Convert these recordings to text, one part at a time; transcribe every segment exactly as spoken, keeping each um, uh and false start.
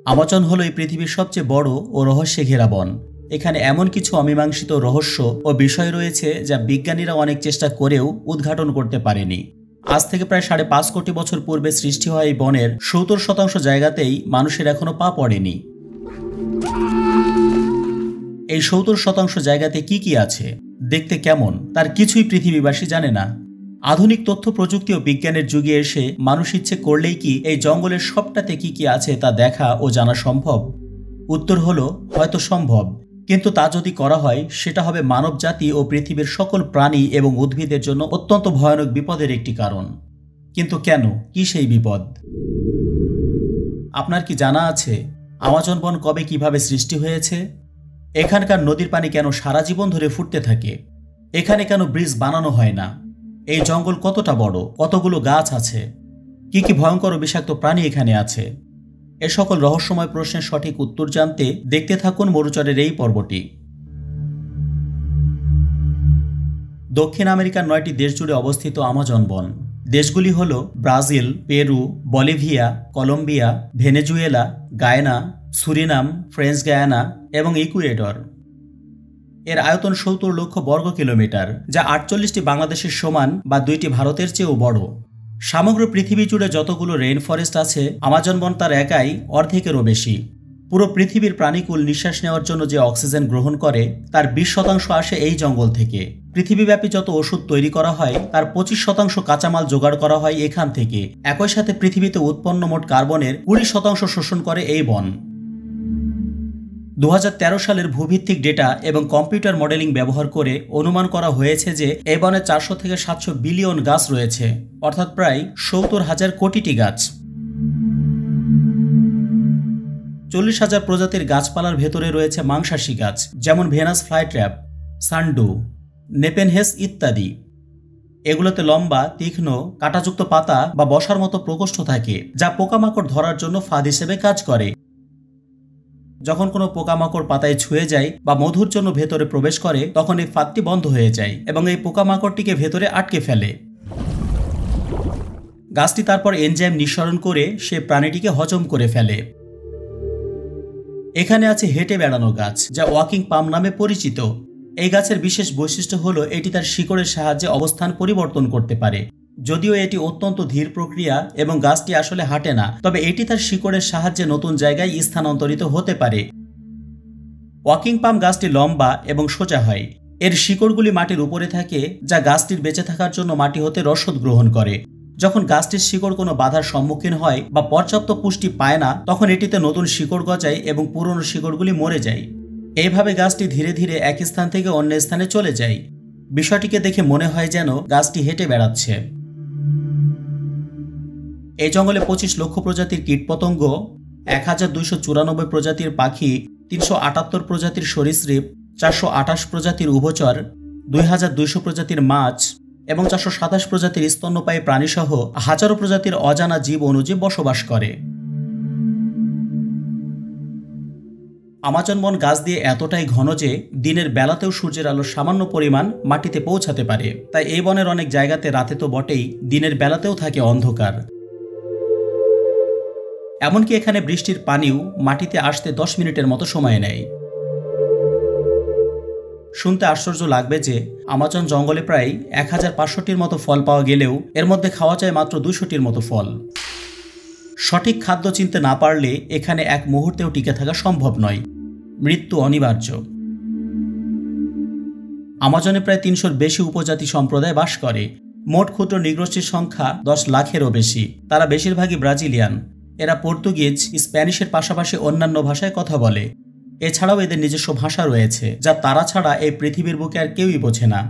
Amazon হলো এই পৃথিবীর সবচেয়ে বড় ও রহস্যে ঘেরা বন। এখানে এমন কিছু অমীমাংসিত রহস্য ও বিষয় রয়েছে যা বিজ্ঞানীরা অনেক চেষ্টা করেও উদ্ঘাটন করতে পারেনি। আজ থেকে প্রায় সাড়ে পাঁচ কোটি বছর পূর্বে সৃষ্টি হওয়া এই বনের সত্তর শতাংশ জায়গাতেই মানুষের এখনো পা পড়েনি। এই সত্তর শতাংশ জায়গাতে কি কি আছে, দেখতে কেমন, তার কিছুই পৃথিবীবাসী জানে না। আধুনিক তথ্য প্রযুক্তি ও বিজ্ঞানের যুগে এসে মানুষ ইচ্ছে করলেই কি এই জঙ্গলের সবটাতে কি কি আছে তা দেখা ও জানা সম্ভব? উত্তর হলো হয়তো সম্ভব, কিন্তু তা যদি করা হয় সেটা হবে মানব জাতি ও পৃথিবীর সকল প্রাণী এবং উদ্ভিদের জন্য অত্যন্ত ভয়ানক বিপদের একটি কারণ। কিন্তু কেন, কি সেই বিপদ? আপনার কি জানা আছে আমাজন বন কবে কিভাবে সৃষ্টি হয়েছে? এখানকার নদীর পানি কেন সারা জীবন ধরে ফুটতে থাকে? এখানে কেন ব্রিজ বানানো হয় না? এই জঙ্গল কতটা বড়, কতগুলো গাছ আছে, কি কি ভয়ঙ্কর ও বিষাক্ত প্রাণী এখানে আছে? এ সকল রহস্যময় প্রশ্নের সঠিক উত্তর জানতে দেখতে থাকুন মরুচরের এই পর্বটি। দক্ষিণ আমেরিকার নয়টি দেশ জুড়ে অবস্থিত আমাজন বন। দেশগুলি হল Brazil, Peru, Bolivia, Colombia, Venezuela, Guyana, Suriname, French Guiana এবং ইকুয়েডর। এর আয়তন সত্তর লক্ষ বর্গ কিলোমিটার, যা আটচল্লিশটি বাংলাদেশের সমান বা দুইটি ভারতের চেয়েও বড়। সমগ্র পৃথিবী জুড়ে যতগুলো রেইন ফরেস্ট আছে, আমাজন বন তার একাই অর্ধেকেরও বেশি। পুরো পৃথিবীর প্রাণীকুল নিঃশ্বাস নেওয়ার জন্য যে অক্সিজেন গ্রহণ করে তার বিশ শতাংশ আসে এই জঙ্গল থেকে। পৃথিবীব্যাপী যত ওষুধ তৈরি করা হয় তার পঁচিশ শতাংশ কাঁচামাল জোগাড় করা হয় এখান থেকে। একই সাথে পৃথিবীতে উৎপন্ন মোট কার্বনের কুড়ি শতাংশ শোষণ করে এই বন। দু হাজার তেরো সালের ভূভিত্তিক ডেটা এবং কম্পিউটার মডেলিং ব্যবহার করে অনুমান করা হয়েছে যে এই বনে চারশো থেকে সাতশো বিলিয়ন গাছ রয়েছে, অর্থাৎ প্রায় সত্তর হাজার কোটিটি গাছ। চল্লিশ হাজার প্রজাতির গাছপালার ভেতরে রয়েছে মাংসাশী গাছ, যেমন ভেনাস ফ্লাইট্র্যাপ, সান্ডু, নেপেনহেস ইত্যাদি। এগুলোতে লম্বা, তীক্ষ্ণ, কাঁটাযুক্ত পাতা বা বসার মতো প্রকোষ্ঠ থাকে, যা পোকামাকড় ধরার জন্য ফাঁদ হিসেবে কাজ করে। যখন কোনো পোকামাকড় পাতায় ছুঁয়ে যায় বা মধুর জন্য ভেতরে প্রবেশ করে তখন এই ফাঁদটি বন্ধ হয়ে যায় এবং এই পোকামাকড়টিকে ভেতরে আটকে ফেলে। গাছটি তারপর এনজাইম নিঃসরণ করে সে প্রাণীটিকে হজম করে ফেলে। এখানে আছে হেঁটে বেড়ানো গাছ, যা ওয়াকিং পাম নামে পরিচিত। এই গাছের বিশেষ বৈশিষ্ট্য হলো এটি তার শিকড়ের সাহায্যে অবস্থান পরিবর্তন করতে পারে। যদিও এটি অত্যন্ত ধীর প্রক্রিয়া এবং গাছটি আসলে হাঁটে না, তবে এটি তার শিকড়ের সাহায্যে নতুন জায়গায় স্থানান্তরিত হতে পারে। ওয়াকিং পাম গাছটি লম্বা এবং সোজা হয়। এর শিকড়গুলি মাটির উপরে থাকে, যা গাছটির বেঁচে থাকার জন্য মাটি হতে রসদ গ্রহণ করে। যখন গাছটির শিকড় কোনো বাধার সম্মুখীন হয় বা পর্যাপ্ত পুষ্টি পায় না, তখন এটিতে নতুন শিকড় গজায় এবং পুরনো শিকড়গুলি মরে যায়। এইভাবে গাছটি ধীরে ধীরে এক স্থান থেকে অন্য স্থানে চলে যায়। বিষয়টিকে দেখে মনে হয় যেন গাছটি হেঁটে বেড়াচ্ছে। এই জঙ্গলে পঁচিশ লক্ষ প্রজাতির কীটপতঙ্গ, এক হাজার দুইশো চুরানব্বই প্রজাতির পাখি, তিনশো আটাত্তর প্রজাতির সরীসৃপ, চারশো আঠাশ প্রজাতির উভচর, দুই হাজার দুইশো প্রজাতির মাছ এবং চারশো সাতাশ প্রজাতির স্তন্যপায়ী প্রাণীসহ হাজারো প্রজাতির অজানা জীব অনুজীব বসবাস করে। আমাজন বন গাছ দিয়ে এতটাই ঘন যে দিনের বেলাতেও সূর্যের আলো সামান্য পরিমাণ মাটিতে পৌঁছাতে পারে। তাই এই বনের অনেক জায়গাতে রাতে তো বটেই, দিনের বেলাতেও থাকে অন্ধকার। এমনকি এখানে বৃষ্টির পানিও মাটিতে আসতে দশ মিনিটের মতো সময় নেয়। শুনতে আশ্চর্য লাগবে যে আমাজন জঙ্গলে প্রায় এক হাজার পাঁচশোটির মতো ফল পাওয়া গেলেও এর মধ্যে খাওয়া যায় মাত্র দুশোটির মতো ফল। সঠিক খাদ্য চিনতে না পারলে এখানে এক মুহূর্তেও টিকে থাকা সম্ভব নয়, মৃত্যু অনিবার্য। আমাজনে প্রায় তিনশোর বেশি উপজাতি সম্প্রদায় বাস করে। মোট ক্ষুদ্র নৃগোষ্ঠীর সংখ্যা দশ লাখেরও বেশি। তারা বেশিরভাগই ব্রাজিলিয়ান। এরা পর্তুগিজ, স্প্যানিশের পাশাপাশি অন্যান্য ভাষায় কথা বলে। এছাড়াও এদের নিজস্ব ভাষা রয়েছে, যা তারা ছাড়া এই পৃথিবীর বুকে আর কেউই বোঝে না।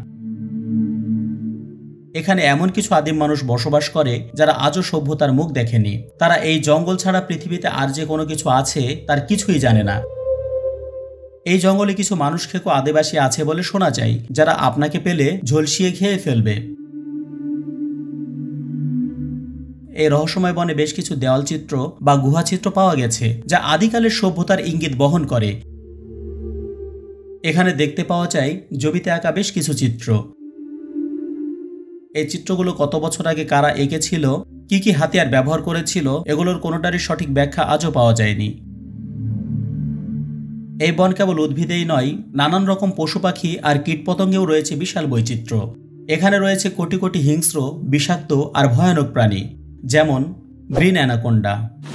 এখানে এমন কিছু আদিম মানুষ বসবাস করে যারা আজও সভ্যতার মুখ দেখেনি। তারা এই জঙ্গল ছাড়া পৃথিবীতে আর যে কোনো কিছু আছে তার কিছুই জানে না। এই জঙ্গলে কিছু মানুষ খেকো আদিবাসী আছে বলে শোনা যায়, যারা আপনাকে পেলে ঝলসিয়ে খেয়ে ফেলবে। এই রহস্যময় বনে বেশ কিছু দেওয়ালচিত্র বা গুহাচিত্র পাওয়া গেছে, যা আদিকালের সভ্যতার ইঙ্গিত বহন করে। এখানে দেখতে পাওয়া যায় জমিতে আঁকা বেশ কিছু চিত্র। এই চিত্রগুলো কত বছর আগে কারা এঁকেছিল, কি কি হাতিয়ার ব্যবহার করেছিল, এগুলোর কোনোটারই সঠিক ব্যাখ্যা আজও পাওয়া যায়নি। এই বন কেবল উদ্ভিদেই নয়, নানান রকম পশু পাখি আর কীটপতঙ্গেও রয়েছে বিশাল বৈচিত্র্য। এখানে রয়েছে কোটি কোটি হিংস্র, বিষাক্ত আর ভয়ানক প্রাণী, যেমন গ্রিন অ্যানাকোন্ডা।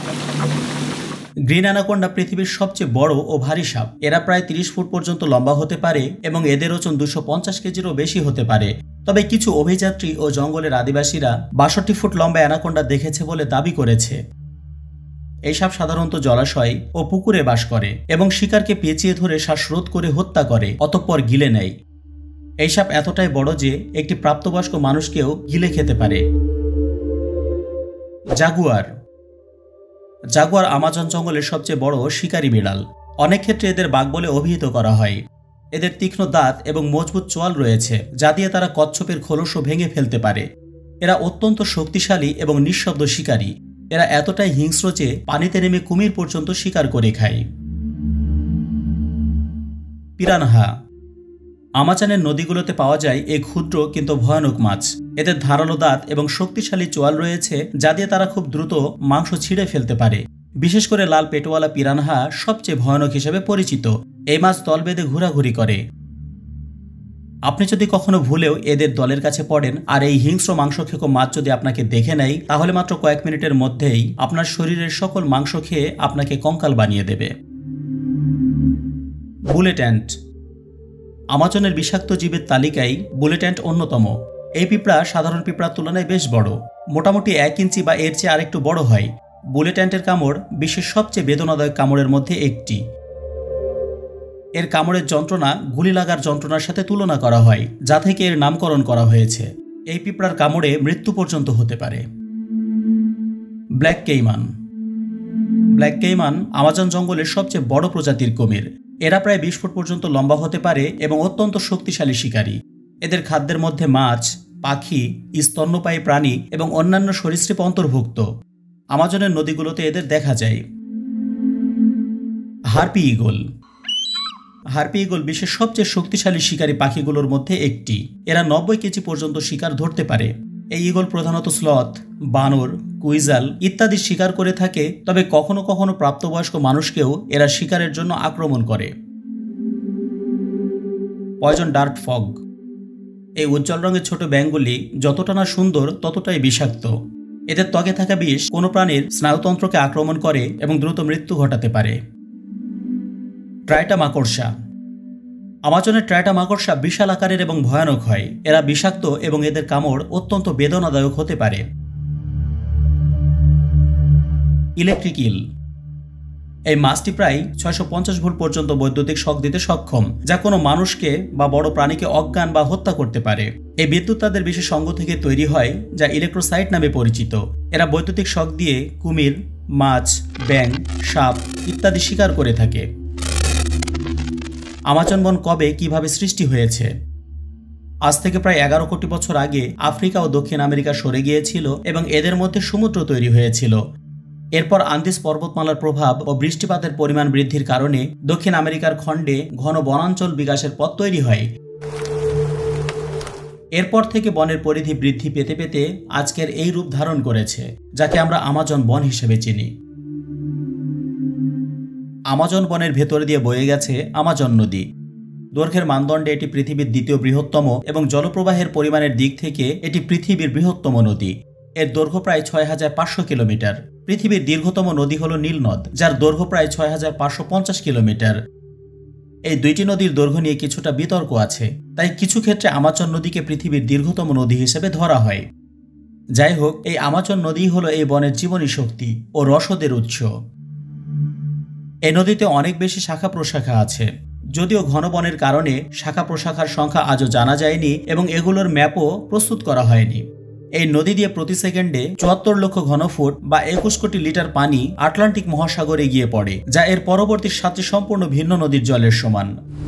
গ্রিন অ্যানাকোন্ডা পৃথিবীর সবচেয়ে বড় ও ভারী সাপ। এরা প্রায় তিরিশ ফুট পর্যন্ত লম্বা হতে পারে এবং এদের ওজন দুশো পঞ্চাশ কেজিরও বেশি হতে পারে। তবে কিছু অভিযাত্রী ও জঙ্গলের আদিবাসীরা বাষট্টি ফুট লম্বা অ্যানাকোন্ডা দেখেছে বলে দাবি করেছে। এই সাপ সাধারণত জলাশয় ও পুকুরে বাস করে এবং শিকারকে পেঁচিয়ে ধরে শ্বাসরোধ করে হত্যা করে, অতঃপর গিলে নেয়। এই সাপ এতটাই বড় যে একটি প্রাপ্তবয়স্ক মানুষকেও গিলে খেতে পারে। জাগুয়ার। জাগুয়ার আমাজন জঙ্গলের সবচেয়ে বড় শিকারী বিড়াল। অনেক ক্ষেত্রে এদের বাঘ বলে অভিহিত করা হয়। এদের তীক্ষ্ণ দাঁত এবং মজবুত চোয়াল রয়েছে, যা দিয়ে তারা কচ্ছপের খোলসও ভেঙে ফেলতে পারে। এরা অত্যন্ত শক্তিশালী এবং নিঃশব্দ শিকারী। এরা এতটাই হিংস্র যে পানিতে নেমে কুমির পর্যন্ত শিকার করে খায়। পিরানহা। আমাজনের নদীগুলোতে পাওয়া যায় এই ক্ষুদ্র কিন্তু ভয়ানক মাছ। এদের ধারালো দাঁত এবং শক্তিশালী চোয়াল রয়েছে, যা দিয়ে তারা খুব দ্রুত মাংস ছিঁড়ে ফেলতে পারে। বিশেষ করে লাল পেটওয়ালা পিরানহা সবচেয়ে ভয়ানক হিসেবে পরিচিত। এই মাছ দল বেঁধে ঘোরাঘুরি করে। আপনি যদি কখনো ভুলেও এদের দলের কাছে পড়েন আর এই হিংস্র মাংস খেকো মাছ যদি আপনাকে দেখে নেয়, তাহলে মাত্র কয়েক মিনিটের মধ্যেই আপনার শরীরের সকল মাংস খেয়ে আপনাকে কঙ্কাল বানিয়ে দেবে। Bullet ant. আমাজনের বিষাক্ত জীবের তালিকায় বুলেট অ্যান্ট অন্যতম। এই পিঁপড়া সাধারণ পিঁপড়ার তুলনায় বেশ বড়, মোটামুটি এক ইঞ্চি বা এর চেয়ে আরেকটু বড় হয়। বুলেট অ্যান্টের কামড় বিশ্বের সবচেয়ে বেদনাদায়ক কামড়ের মধ্যে একটি। এর কামড়ের যন্ত্রণা গুলি লাগার যন্ত্রণার সাথে তুলনা করা হয়, যা থেকে এর নামকরণ করা হয়েছে। এই পিঁপড়ার কামড়ে মৃত্যু পর্যন্ত হতে পারে। Black caiman. Black caiman Amazon জঙ্গলের সবচেয়ে বড় প্রজাতির কুমির। এরা প্রায় বিশ ফুট পর্যন্ত লম্বা হতে পারে এবং অত্যন্ত শক্তিশালী শিকারী। এদের খাদ্যের মধ্যে মাছ, পাখি, স্তন্যপায়ী প্রাণী এবং অন্যান্য সরীসৃপ অন্তর্ভুক্ত। আমাজনের নদীগুলোতে এদের দেখা যায়। Harpy eagle. হার্পি ঈগল বিশ্বের সবচেয়ে শক্তিশালী শিকারী পাখিগুলোর মধ্যে একটি। এরা নব্বই কেজি পর্যন্ত শিকার ধরতে পারে। এই ঈগল প্রধানত স্লথ, বানর, কুইজাল ইত্যাদি শিকার করে থাকে, তবে কখনো কখনো প্রাপ্তবয়স্ক মানুষকেও এরা শিকারের জন্য আক্রমণ করে। Poison dart frog. এই উজ্জ্বল রঙের ছোট ব্যাঙগুলি যতটা না সুন্দর ততটাই বিষাক্ত। এদের ত্বকে থাকা বিষ কোনো প্রাণীর স্নায়ুতন্ত্রকে আক্রমণ করে এবং দ্রুত মৃত্যু ঘটাতে পারে। ট্রাইটা মাকড়সা। আমাজনের ট্রাইটা মাকড়সা বিশাল আকারের এবং ভয়ানক হয়। এরা বিষাক্ত এবং এদের কামড় অত্যন্ত বেদনাদায়ক হতে পারে। Electric eel. এই মাছটি প্রায় ছয়শো পঞ্চাশ ভোল্ট পর্যন্ত বৈদ্যুতিক শক দিতে সক্ষম, যা কোনো মানুষকে বা বড় প্রাণীকে অজ্ঞান বা হত্যা করতে পারে। এই বিদ্যুৎ তাদের বিশেষ অঙ্গ থেকে তৈরি হয়, যা ইলেকট্রোসাইট নামে পরিচিত। এরা বৈদ্যুতিক শক দিয়ে কুমির, মাছ, ব্যাঙ, সাপ ইত্যাদি শিকার করে থাকে। আমাজন বন কবে কিভাবে সৃষ্টি হয়েছে? আজ থেকে প্রায় এগারো কোটি বছর আগে আফ্রিকা ও দক্ষিণ আমেরিকা সরে গিয়েছিল এবং এদের মধ্যে সমুদ্র তৈরি হয়েছিল। এরপর আন্দিজ পর্বতমালার প্রভাব ও বৃষ্টিপাতের পরিমাণ বৃদ্ধির কারণে দক্ষিণ আমেরিকার খণ্ডে ঘন বনাঞ্চল বিকাশের পথ তৈরি হয়। এরপর থেকে বনের পরিধি বৃদ্ধি পেতে পেতে আজকের এই রূপ ধারণ করেছে, যাকে আমরা আমাজন বন হিসেবে চিনি। আমাজন বনের ভেতর দিয়ে বয়ে গেছে আমাজন নদী। দৈর্ঘ্যের মানদণ্ডে এটি পৃথিবীর দ্বিতীয় বৃহত্তম এবং জলপ্রবাহের পরিমাণের দিক থেকে এটি পৃথিবীর বৃহত্তম নদী। এর দৈর্ঘ্য প্রায় ছয় হাজার পাঁচশো কিলোমিটার। পৃথিবীর দীর্ঘতম নদী হল নীল নদ, যার দৈর্ঘ্য প্রায় ছয় হাজার পাঁচশো পঞ্চাশ কিলোমিটার। এই দুইটি নদীর দৈর্ঘ্য নিয়ে কিছুটা বিতর্ক আছে, তাই কিছু ক্ষেত্রে আমাজন নদীকে পৃথিবীর দীর্ঘতম নদী হিসেবে ধরা হয়। যাই হোক, এই আমাজন নদী হল এই বনের জীবনী শক্তি ও রসদের উৎস। এই নদীতে অনেক বেশি শাখা প্রশাখা আছে, যদিও ঘন বনের কারণে শাখা প্রশাখার সংখ্যা আজও জানা যায়নি এবং এগুলোর ম্যাপও প্রস্তুত করা হয়নি। এই নদী দিয়ে প্রতি সেকেন্ডে চুয়াত্তর লক্ষ ঘনফুট বা একুশ কোটি লিটার পানি আটলান্টিক মহাসাগরে গিয়ে পড়ে, যা এর পরবর্তী সাতটি সম্পূর্ণ ভিন্ন নদীর জলের সমান।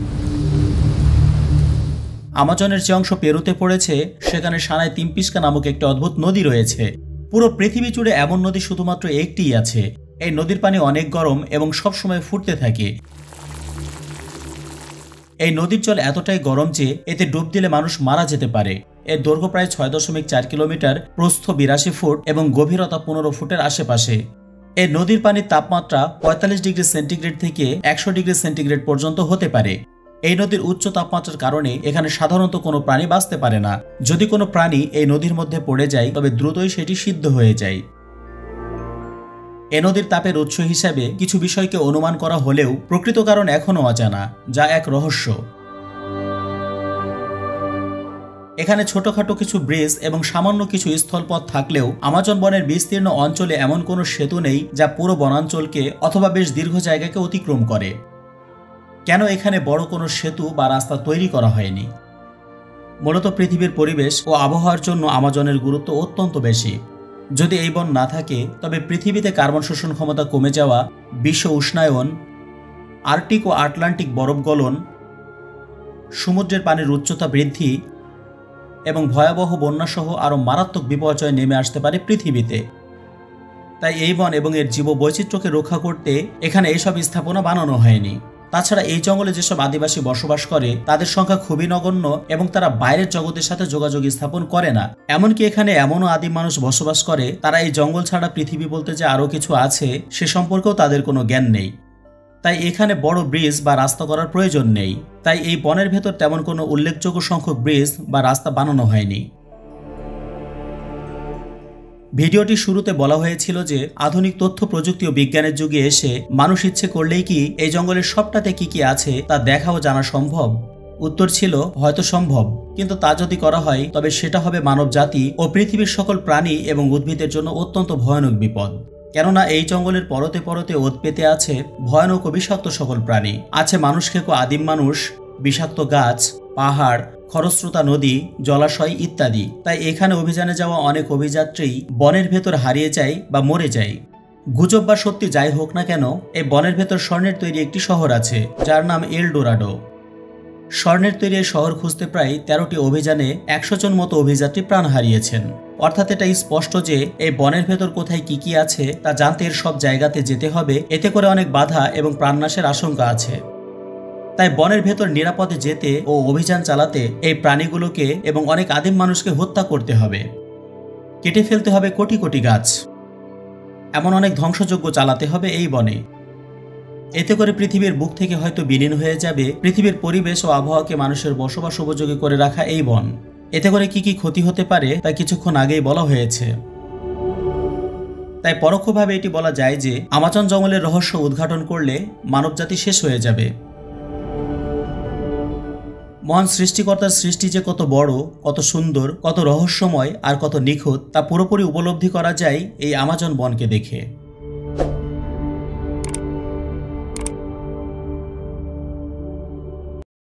আমাজনের যে অংশ পেরুতে পড়েছে সেখানে সানাই তিমপিস্কা নামক একটি অদ্ভুত নদী রয়েছে। পুরো পৃথিবী জুড়ে এমন নদী শুধুমাত্র একটিই আছে। এই নদীর পানি অনেক গরম এবং সবসময় ফুটতে থাকে। এই নদীর জল এতটাই গরম যে এতে ডুব দিলে মানুষ মারা যেতে পারে। এর দৈর্ঘ্য প্রায় ছয় দশমিক চার কিলোমিটার, প্রস্থ বিরাশি ফুট এবং গভীরতা পনেরো ফুটের আশেপাশে। এই নদীর পানির তাপমাত্রা পঁয়তাল্লিশ ডিগ্রি সেন্টিগ্রেড থেকে একশো ডিগ্রি সেন্টিগ্রেড পর্যন্ত হতে পারে। এই নদীর উচ্চ তাপমাত্রার কারণে এখানে সাধারণত কোনো প্রাণী বাঁচতে পারে না। যদি কোনো প্রাণী এই নদীর মধ্যে পড়ে যায় তবে দ্রুতই সেটি সিদ্ধ হয়ে যায়। এ নদীর তাপের উৎস হিসাবে কিছু বিষয়কে অনুমান করা হলেও প্রকৃত কারণ এখনও অজানা, যা এক রহস্য। এখানে ছোটখাটো কিছু ব্রিজ এবং সামান্য কিছু স্থলপথ থাকলেও আমাজন বনের বিস্তীর্ণ অঞ্চলে এমন কোনো সেতু নেই যা পুরো বনাঞ্চলকে অথবা বেশ দীর্ঘ জায়গাকে অতিক্রম করে। কেন এখানে বড় কোনো সেতু বা রাস্তা তৈরি করা হয়নি? মূলত পৃথিবীর পরিবেশ ও আবহাওয়ার জন্য আমাজনের গুরুত্ব অত্যন্ত বেশি। যদি এই বন না থাকে তবে পৃথিবীতে কার্বন শোষণ ক্ষমতা কমে যাওয়া, বিশ্ব উষ্ণায়ন, আর্কটিক ও আটলান্টিক বরফ গলন, সমুদ্রের পানির উচ্চতা বৃদ্ধি এবং ভয়াবহ বন্যাসহ আরও মারাত্মক বিপর্যয় নেমে আসতে পারে পৃথিবীতে। তাই এই বন এবং এর জীববৈচিত্র্যকে রক্ষা করতে এখানে এইসব স্থাপনা বানানো হয়নি। তাছাড়া এই জঙ্গলে যেসব আদিবাসী বসবাস করে তাদের সংখ্যা খুবই নগণ্য এবং তারা বাইরের জগতের সাথে যোগাযোগ স্থাপন করে না। এমনকি এখানে এমনও আদিম মানুষ বসবাস করে তারা এই জঙ্গল ছাড়া পৃথিবী বলতে যে আরও কিছু আছে সে সম্পর্কেও তাদের কোনো জ্ঞান নেই। তাই এখানে বড় ব্রিজ বা রাস্তা করার প্রয়োজন নেই। তাই এই বনের ভেতর তেমন কোনো উল্লেখযোগ্য সংখ্যক ব্রিজ বা রাস্তা বানানো হয়নি। ভিডিওটি শুরুতে বলা হয়েছিল যে আধুনিক তথ্য প্রযুক্তি ও বিজ্ঞানের যুগে এসে মানুষ ইচ্ছে করলেই কি এই জঙ্গলের সবটাতে কি কি আছে তা দেখা ও জানা সম্ভব? উত্তর ছিল হয়তো সম্ভব, কিন্তু তা যদি করা হয় তবে সেটা হবে মানব জাতি ও পৃথিবীর সকল প্রাণী এবং উদ্ভিদের জন্য অত্যন্ত ভয়ানক বিপদ। কেননা এই জঙ্গলের পরতে পরতে ওত পেতে আছে ভয়ানক ও বিষাক্ত সকল প্রাণী। আছে মানুষ খেকো আদিম মানুষ, বিষাক্ত গাছ, পাহাড়, খরস্রোতা নদী, জলাশয় ইত্যাদি। তাই এখানে অভিযানে যাওয়া অনেক অভিযাত্রী বনের ভেতর হারিয়ে যায় বা মরে যায়। গুজব বা সত্যি যাই হোক না কেন, এই বনের ভেতর স্বর্ণের তৈরি একটি শহর আছে যার নাম এল ডোরাডো। স্বর্ণের তৈরি এই শহর খুঁজতে প্রায় তেরোটি অভিযানে একশো জন মতো অভিযাত্রী প্রাণ হারিয়েছেন। অর্থাৎ এটা স্পষ্ট যে এই বনের ভেতর কোথায় কি কি আছে তা জানতে এর সব জায়গাতে যেতে হবে। এতে করে অনেক বাধা এবং প্রাণনাশের আশঙ্কা আছে। তাই বনের ভেতর নিরাপদে যেতে ও অভিযান চালাতে এই প্রাণীগুলোকে এবং অনেক আদিম মানুষকে হত্যা করতে হবে, কেটে ফেলতে হবে কোটি কোটি গাছ, এমন অনেক ধ্বংসযজ্ঞ চালাতে হবে এই বনে। এতে করে পৃথিবীর বুক থেকে হয়তো বিলীন হয়ে যাবে পৃথিবীর পরিবেশ ও আবহাওয়াকে মানুষের বসবাস উপযোগী করে রাখা এই বন। এতে করে কি কি ক্ষতি হতে পারে তা কিছুক্ষণ আগেই বলা হয়েছে। তাই পরোক্ষভাবে এটি বলা যায় যে আমাজন জঙ্গলের রহস্য উদ্ঘাটন করলে মানবজাতি শেষ হয়ে যাবে। মহান সৃষ্টিকর্তার সৃষ্টি যে কত বড়, কত সুন্দর, কত রহস্যময় আর কত নিখুঁত তা পুরোপুরি উপলব্ধি করা যায় এই আমাজন বনকে দেখে।